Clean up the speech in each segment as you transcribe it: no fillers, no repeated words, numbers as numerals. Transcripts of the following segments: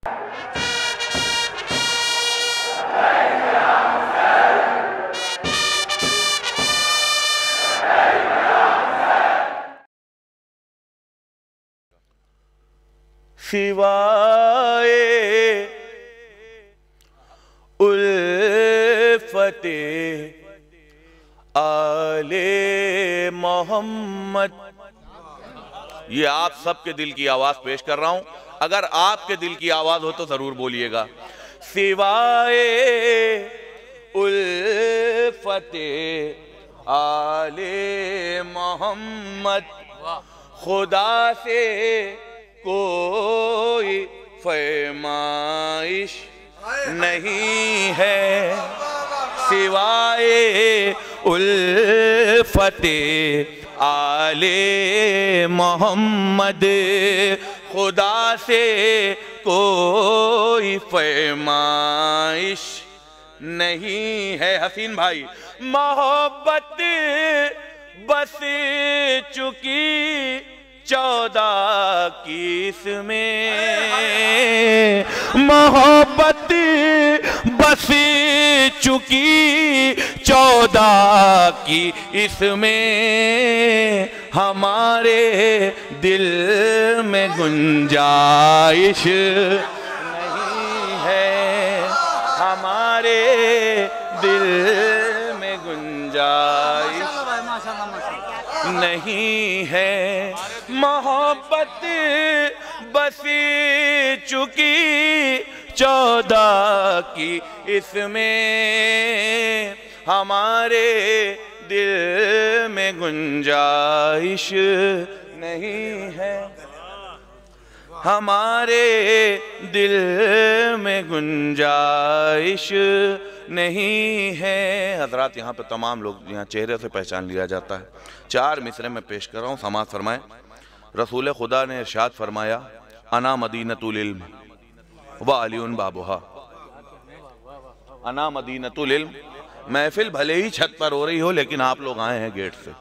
सिवाए उल्फते आले मोहम्मद। ये आप सबके दिल की आवाज पेश कर रहा हूं, अगर आपके दिल की आवाज हो तो जरूर बोलिएगा। सिवाए उल्फते आले मोहम्मद खुदा से कोई फरमाइश नहीं है, सिवाए उल्फते आले मोहम्मद खुदा से कोई फरमाइश नहीं है। हसीन भाई, मोहब्बत बस चुकी 14 की इसमें, मोहब्बत बस चुकी 14 की इसमें, हमारे दिल में गुंजाइश नहीं है, हमारे दिल में गुंजाइश नहीं है। मोहब्बत बस चुकी 14 की इसमें, हमारे दिल में गुंजाइश नहीं है, हमारे दिल में गुंजाइश नहीं है। हजरात, यहाँ पे तमाम लोग, यहाँ चेहरे से पहचान लिया जाता है। 4 मिसरे में पेश कर रहा हूँ, समाज फरमाएं। रसूल खुदा ने इरशाद फरमाया, अना मदीनतुल इल्म व अलीउन बाबुहा। अना मदीनतुल इल्म, महफिल भले ही छत पर हो रही हो लेकिन आप लोग आए हैं गेट से।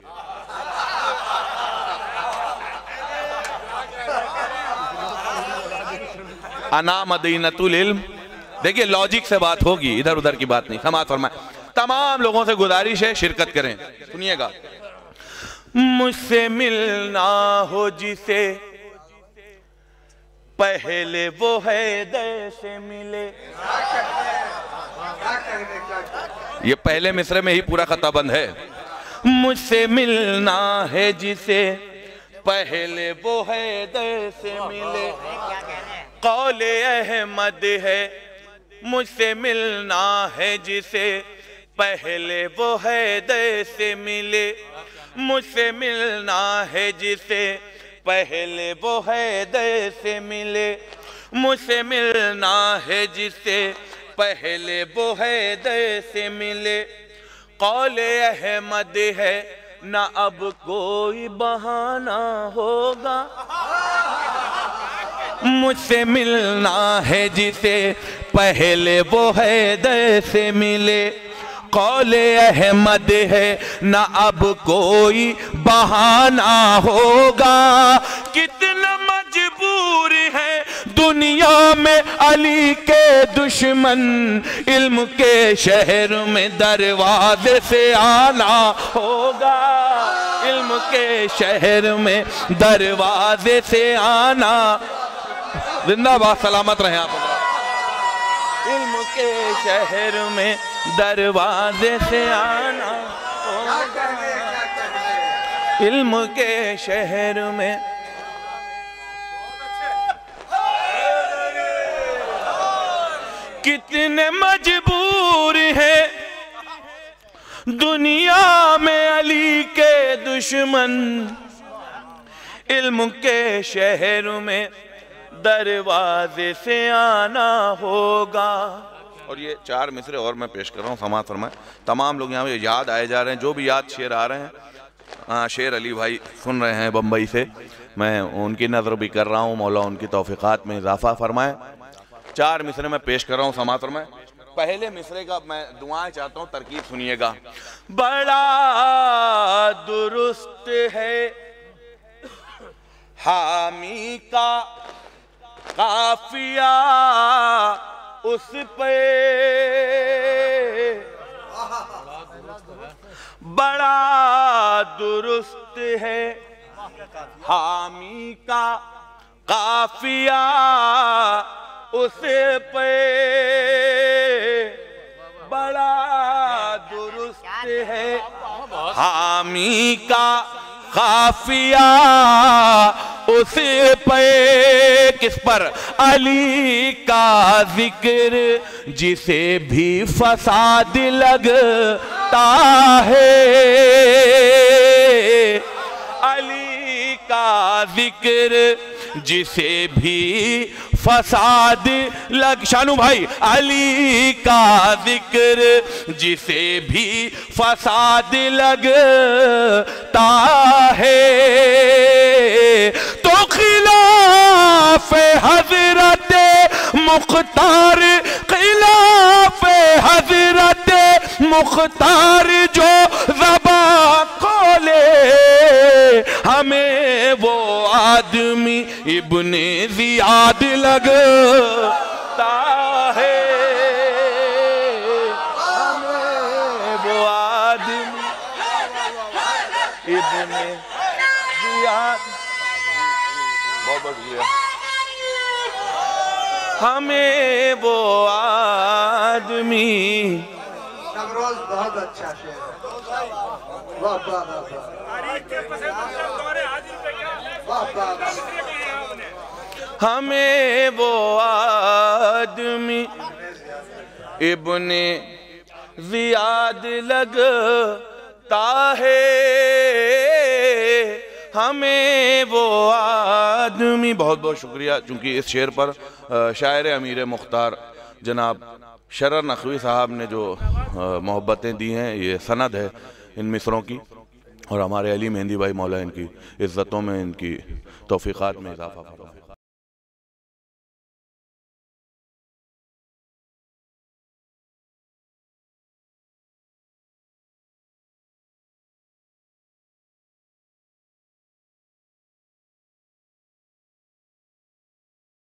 अना मदीनतुल इल्म, देखिए लॉजिक से बात होगी, इधर उधर की बात नहीं। समाज फरमाए, तमाम लोगों से गुजारिश है शिरकत करें। सुनिएगा, मुझसे मिलना हो जिसे पहले वो हैदर से मिले। ये पहले मिसरे में ही पूरा खता बंद है। मुझसे मिलना है जिसे पहले वो हैदर से मिले, कौले अहमद है। मुझसे मिलना है जिसे पहले वो हैदर से मिले, मुझसे मिलना है जिसे पहले वो हैदर से मिले, मुझसे मिलना है जिसे पहले वो हैदर से मिले। कौले अहमद है, ना अब कोई बहाना होगा। मुझसे मिलना है जिसे पहले वो हैदर से मिले, कौले अहमद है, ना अब कोई बहाना होगा। कितना मजबूर है दुनिया में अली के दुश्मन, इल्म के शहर में दरवाजे से आना होगा। इल्म के शहर में दरवाजे से आना, जिंदाबाद, सलामत रहे आप। इल्म के शहर में दरवाजे से आना होगा, इल्म के शहर में। कितने मजबूर हैं दुनिया में अली के दुश्मन, इल्म के शहर में दरवाजे से आना होगा। और ये 4 मिसरे और मैं पेश कर रहा हूँ, समाज फरमाए। तमाम लोग यहाँ पे याद आए जा रहे हैं, जो भी याद शेर आ रहे हैं। हाँ, शेर अली भाई सुन रहे हैं बम्बई से, मैं उनकी नज़र भी कर रहा हूँ, मौला उनकी तौफीक़ात में इजाफा फरमाए। 4 मिसरे में पेश कर रहा हूँ, समाज फरमाए। पहले मिसरे का मैं दुआएं चाहता हूँ, तरकीब सुनिएगा। बड़ा दुरुस्त है हामी का काफिया, उस पे बड़ा दुरुस्त है हामी का काफिया, उस पे बड़ा दुरुस्त है हामी का काफिया, उस पे किस पर अली का जिक्र जिसे भी फसाद लगता है, अली का जिक्र जिसे भी फसाद लग, शानू भाई, अली का जिक्र जिसे भी फसाद लगता है, तो खिलाफ हजरत मुख्तार, खिलाफ हजरत मुख्तार जो ज़बा खोले, हमें वो आदमी इब्ने ज़ियाद लगता है, हमें वो आदमी इब्ने ज़ियाद, बहुत बढ़िया, हमें वो आदमी, बहुत अच्छा शेर, हमें वो आदमी इब्ने ज़ियाद लगता है, हमें वो आदमी। बहुत बहुत शुक्रिया। चूँकि इस शेर पर शायर अमीर मुख्तार जनाब शरर नकवी साहब ने जो मोहब्बतें दी हैं, ये सनद है इन मिसरों की, और हमारे अली मेहंदी भाई मौला इनकी इज़्ज़तों में, इनकी तौफ़ीक़ात में इजाफ़ा फरमाए।